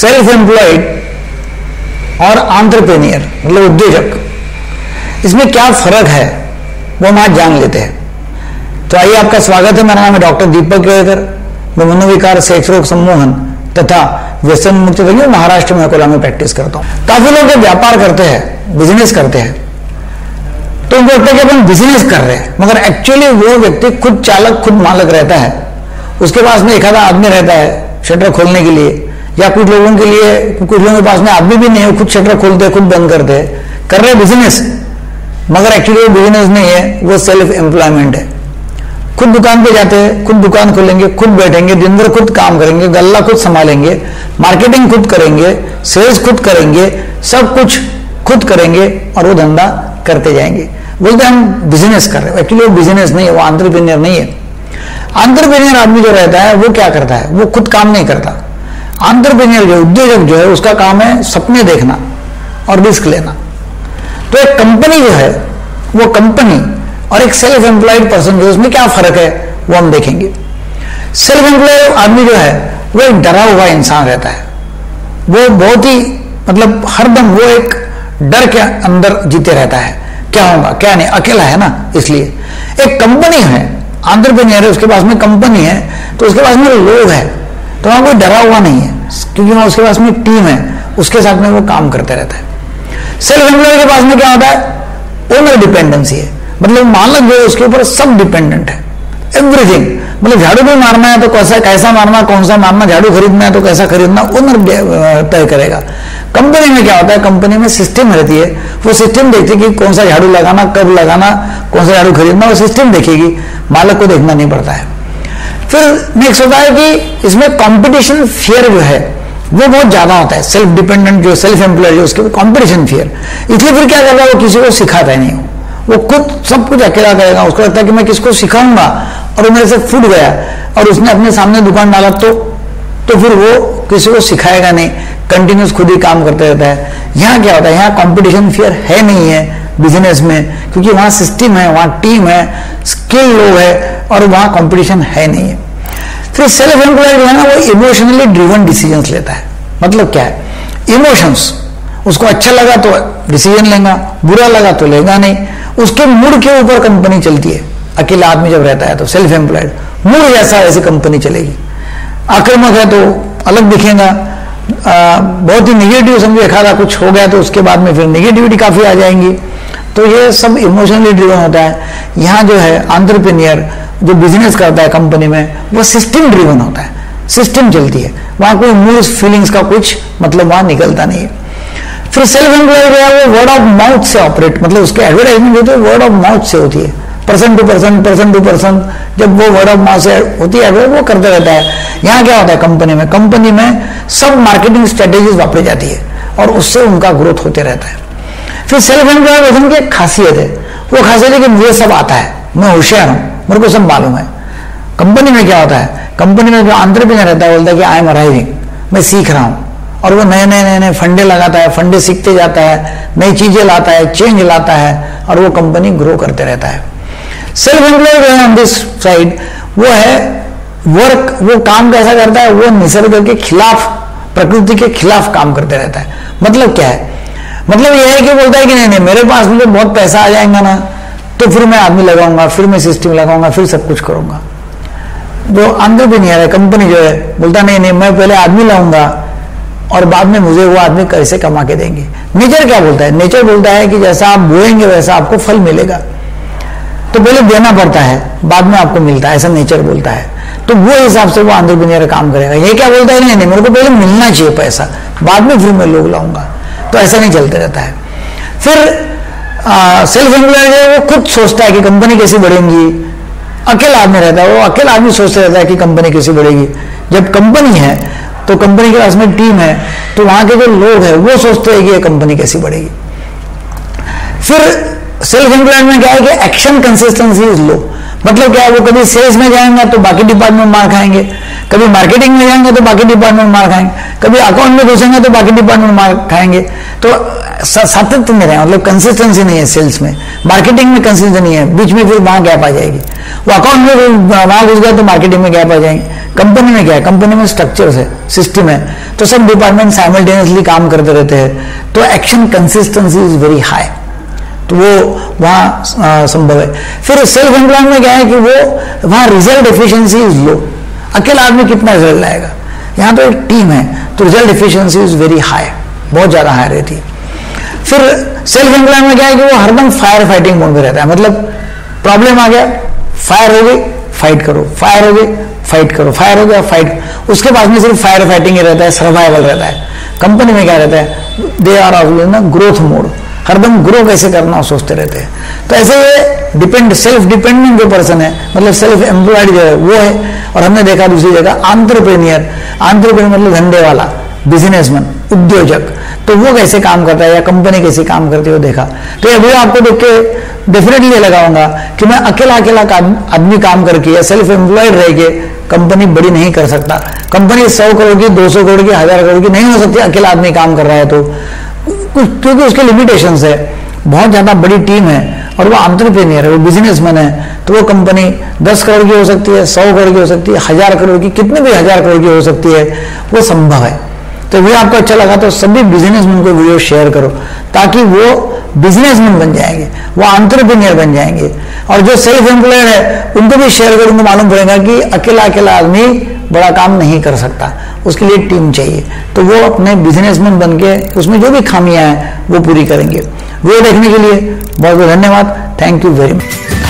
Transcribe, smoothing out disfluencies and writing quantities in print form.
Self employed और entrepreneur मतलब उद्योजक, इसमें क्या फर्क है वो हम आज जान लेते हैं। तो आइए, आपका स्वागत है। मेरा नाम है डॉक्टर दीपक केळकर। मैं मनोविकार, सेक्स रोग सम्मोहन तथा व्यसन मुक्ति के लिए महाराष्ट्र में अकोला में प्रैक्टिस करता हूं। काफी लोग व्यापार करते हैं, बिजनेस करते हैं, तो उनको लगता है कि अपन बिजनेस कर रहे हैं, मगर एक्चुअली वो व्यक्ति खुद चालक, खुद मालक रहता है। उसके पास में एक आधा आदमी रहता है शटर खोलने के लिए, या कुछ लोगों के लिए, कुछ लोगों के पास में आदमी भी नहीं है, खुद शटर खोलते हैं, खुद बंद करते हैं, कर रहे बिजनेस, मगर एक्चुअली वो बिजनेस नहीं है, वो सेल्फ एम्प्लॉयमेंट है। खुद दुकान पे जाते हैं, खुद दुकान खोलेंगे, खुद बैठेंगे, दिन भर खुद काम करेंगे, गल्ला खुद संभालेंगे, मार्केटिंग खुद करेंगे, सेल्स खुद करेंगे, सब कुछ खुद करेंगे और वो धंधा करते जाएंगे। बोलते हम बिजनेस कर रहे हैं, एक्चुअली वो बिजनेस नहीं है, वो एंटरप्रेन्योर नहीं है। एंटरप्रेन्योर आदमी जो रहता है वो क्या करता है, वो खुद काम नहीं करता। एंटरप्रेन्योर जो उद्योजक जो है उसका काम है सपने देखना और रिस्क लेना। तो एक कंपनी जो है, वो कंपनी और एक सेल्फ एम्प्लॉयड पर्सन जो, उसमें क्या फर्क है वो हम देखेंगे। सेल्फ एम्प्लॉयड आदमी जो है वो एक डरा हुआ इंसान रहता है, वो बहुत ही मतलब हरदम वो एक डर के अंदर जीते रहता है, क्या होगा क्या नहीं, अकेला है ना इसलिए। एक कंपनी है, एंटरप्रेन्योर है, उसके पास में कंपनी है, तो उसके पास में लोग है, तो वहां कोई डरा हुआ नहीं है, क्योंकि वहां उसके पास में टीम है, उसके साथ में वो काम करते रहता है। सेल्फ एम्प्लॉयड के पास में क्या होता है, ओनर डिपेंडेंसी है, मतलब मालक जो है उसके ऊपर सब डिपेंडेंट है, एवरीथिंग। मतलब झाड़ू भी मारना है तो कैसा मारना, कौन सा मारना, झाड़ू खरीदना है तो कैसा खरीदना, ओनर तय करेगा। कंपनी में क्या होता है, कंपनी में सिस्टम रहती है, वो सिस्टम देखती है कि कौन सा झाड़ू लगाना, कब लगाना, कौन सा झाड़ू खरीदना, वो सिस्टम देखेगी, मालक को देखना नहीं पड़ता है। फिर नेक्स्ट होता है कि इसमें कंपटीशन फियर जो है वो बहुत ज्यादा होता है। सेल्फ डिपेंडेंट जो सेल्फ एम्प्लॉयड जो, उसके कंपटीशन फियर, इसलिए फिर क्या करता है, वो किसी को सिखाता ही नहीं, वो खुद सब कुछ अकेला करेगा। उसको लगता है कि मैं किसको सिखाऊंगा और वो मेरे से फूट गया और उसने अपने सामने दुकान डाला तो फिर वो किसी को सिखाएगा नहीं, कंटिन्यूस खुद ही काम करते रहता है। यहाँ क्या होता है, यहाँ कंपटीशन फियर है नहीं है बिजनेस में, क्योंकि वहां सिस्टम है, वहां टीम है, स्किल लोग है और वहां कंपटीशन है नहीं है। फिर सेल्फ एम्प्लॉयड जो है ना, वो इमोशनली ड्रिवन डिसीजंस लेता है। मतलब क्या है, इमोशंस, उसको अच्छा लगा तो डिसीजन लेगा, बुरा लगा तो लेगा नहीं, उसके मूड के ऊपर कंपनी चलती है। अकेला आदमी जब रहता है तो सेल्फ एम्प्लॉयड, मूड जैसा ऐसी कंपनी चलेगी। आक्रामक है तो अलग दिखेगा, बहुत ही निगेटिव समझो, एखादा कुछ हो गया तो उसके बाद में फिर निगेटिविटी काफी आ जाएंगी। तो ये सब इमोशनली ड्रिवन होता है। यहाँ जो है एंटरप्रेन्योर जो बिजनेस करता है कंपनी में, वो सिस्टम ड्रिवन होता है, सिस्टम चलती है, वहां कोई मूड फीलिंग्स का कुछ मतलब वहां निकलता नहीं है। फिर सेल्फ एम्प्लॉयड जो है वो वर्ड ऑफ माउथ से ऑपरेट, मतलब उसके एडवर्टाइजमेंट जो है वर्ड ऑफ माउथ से होती है, पर्सन टू पर्सन, जब वो वर्ड ऑफ माउथ से होती है वो करते रहता है। यहाँ क्या होता है, कंपनी में सब मार्केटिंग स्ट्रेटेजीज वापरी जाती है और उससे उनका ग्रोथ होते रहता है। फिर सेल्फ एम्प्लॉयड पर्सन की एक खासियत है, वो खासियत है कि मुझे सब आता है, मैं होशियार हूं, मेरे को सब मालूम है। कंपनी में क्या होता है, कंपनी में जो एंटरप्रेन्योर रहता है बोलता है कि आई एम अराइविंग, मैं सीख रहा हूं, और वो नए फंडे लगाता है, फंडे सीखते जाता है, नई चीजें लाता है, चेंज लाता है और वो कंपनी ग्रो करते रहता है। सेल्फ एम्प्लॉयड है ऑन दिस साइड, वो है वर्क, वो काम कैसा करता है, वो निसर्ग के खिलाफ, प्रकृति के खिलाफ काम करते रहता है। मतलब क्या है, मतलब यह है कि बोलता है कि नहीं मेरे पास मुझे बहुत पैसा आ जाएगा ना, तो फिर मैं आदमी लगाऊंगा, फिर मैं सिस्टम लगाऊंगा, फिर सब कुछ करूंगा। जो एंटरप्रेन्योर है, कंपनी जो है, बोलता नहीं मैं पहले आदमी लाऊंगा और बाद में मुझे वो आदमी कैसे कमा के देंगे। नेचर क्या बोलता है, नेचर बोलता है कि जैसा आप बोएंगे वैसा आपको फल मिलेगा, तो पहले देना पड़ता है, बाद में आपको मिलता है, ऐसा नेचर बोलता है। तो वो हिसाब से वो एंटरप्रेन्योर काम करेगा। ये क्या बोलता है, नहीं मेरे को पहले मिलना चाहिए पैसा, बाद में फिर मैं लोग लाऊंगा, तो ऐसा नहीं चलते रहता है। फिर सेल्फ एम्प्लॉयड है, वो खुद सोचता है कि कंपनी कैसे बढ़ेगी। अकेला आदमी रहता है, वो अकेला आदमी सोचता रहता है कि कंपनी कैसे बढ़ेगी। जब कंपनी है तो कंपनी के पास में टीम है, तो वहां के जो लोग हैं वो सोचते हैं कि ये कंपनी कैसी बढ़ेगी। फिर सेल्फ एम्प्लॉयड में क्या है कि एक्शन कंसिस्टेंसी इज लो, मतलब क्या है, वो कभी सेल्स में जाएंगे तो बाकी डिपार्टमेंट मार खाएंगे, कभी मार्केटिंग में जाएंगे तो बाकी डिपार्टमेंट मार खाएंगे, कभी अकाउंट में घुसेंगे तो बाकी डिपार्टमेंट मार खाएंगे। तो सातत्य में रहे, मतलब कंसिस्टेंसी नहीं है सेल्स में, मार्केटिंग में कंसिस्टेंसी नहीं है, बीच में फिर वहां गैप आ जाएगी। वो अकाउंट में वहां घुस गया तो मार्केटिंग में गैप आ जाएंगे। कंपनी में क्या है, कंपनी में स्ट्रक्चर है, सिस्टम है, तो सब डिपार्टमेंट साइमल्टेनियसली काम करते रहते हैं, तो action consistency is very high, तो वो वहां संभव है। फिर सेल्फ एम्प्लॉयमेंट में क्या है कि वो वहां रिजल्ट एफिशिएंसी इज लो, अकेला आदमी कितना रिजल्ट लाएगा, यहां तो एक टीम है तो result efficiency is very high, बहुत ज्यादा हाई रहती है। फिर सेल्फ एम्प्लॉयमेंट में क्या है कि वो हरदम फायर फाइटिंग मोड में रहता है, मतलब प्रॉब्लम आ गया, फायर हो गई, फाइट करो, फायर हो गई, फाइट करो, फायर हो गया, फाइट, उसके बाद में सिर्फ फायर फाइटिंग ही रहता है, सर्वाइवल रहता है। कंपनी में क्या रहता है, दे आर ऑलवेज ना ग्रोथ मोड, हरदम ग्रो कैसे करना सोचते रहते हैं। तो ऐसे ये डिपेंड, सेल्फ डिपेंडेंट जो पर्सन है, मतलब सेल्फ एम्प्लॉयड जो है वो है। और हमने देखा दूसरी जगह आंट्रप्रेन्योर, आंट्रप्रेन्योर मतलब धंधे वाला, बिजनेसमैन, उद्योजक, तो वो कैसे काम करता है या कंपनी कैसे काम करती है वो देखा। तो ये वीडियो आपको देख के डेफिनेटली लगाऊंगा कि मैं अकेला आदमी काम करके या सेल्फ एम्प्लॉयड रह के कंपनी बड़ी नहीं कर सकता। कंपनी 100 करोड़ की, 200 करोड़ की, 1000 करोड़ की नहीं हो सकती अकेला आदमी काम कर रहा है तो, क्योंकि उसके लिमिटेशंस है, बहुत ज्यादा बड़ी टीम है और वो एंटरप्रेन्योर है, वो बिजनेसमैन है, तो वो कंपनी 10 करोड़ की हो सकती है, 100 करोड़ की हो सकती है, 1000 करोड़ की, कितने भी 1000 करोड़ की हो सकती है, वो संभव है। तो वीडियो आपको अच्छा लगा तो सभी बिजनेसमैन को वीडियो शेयर करो ताकि वो बिजनेसमैन बन जाएंगे, वो एंटरप्रेन्योर बन जाएंगे। और जो सेल्फ एम्प्लॉयड है उनको भी शेयर करो, उनको मालूम पड़ेगा कि अकेला आदमी बड़ा काम नहीं कर सकता, उसके लिए टीम चाहिए, तो वो अपने बिजनेसमैन बन के उसमें जो भी खामियां हैं वो पूरी करेंगे। वीडियो देखने के लिए बहुत बहुत धन्यवाद, थैंक यू वेरी मच।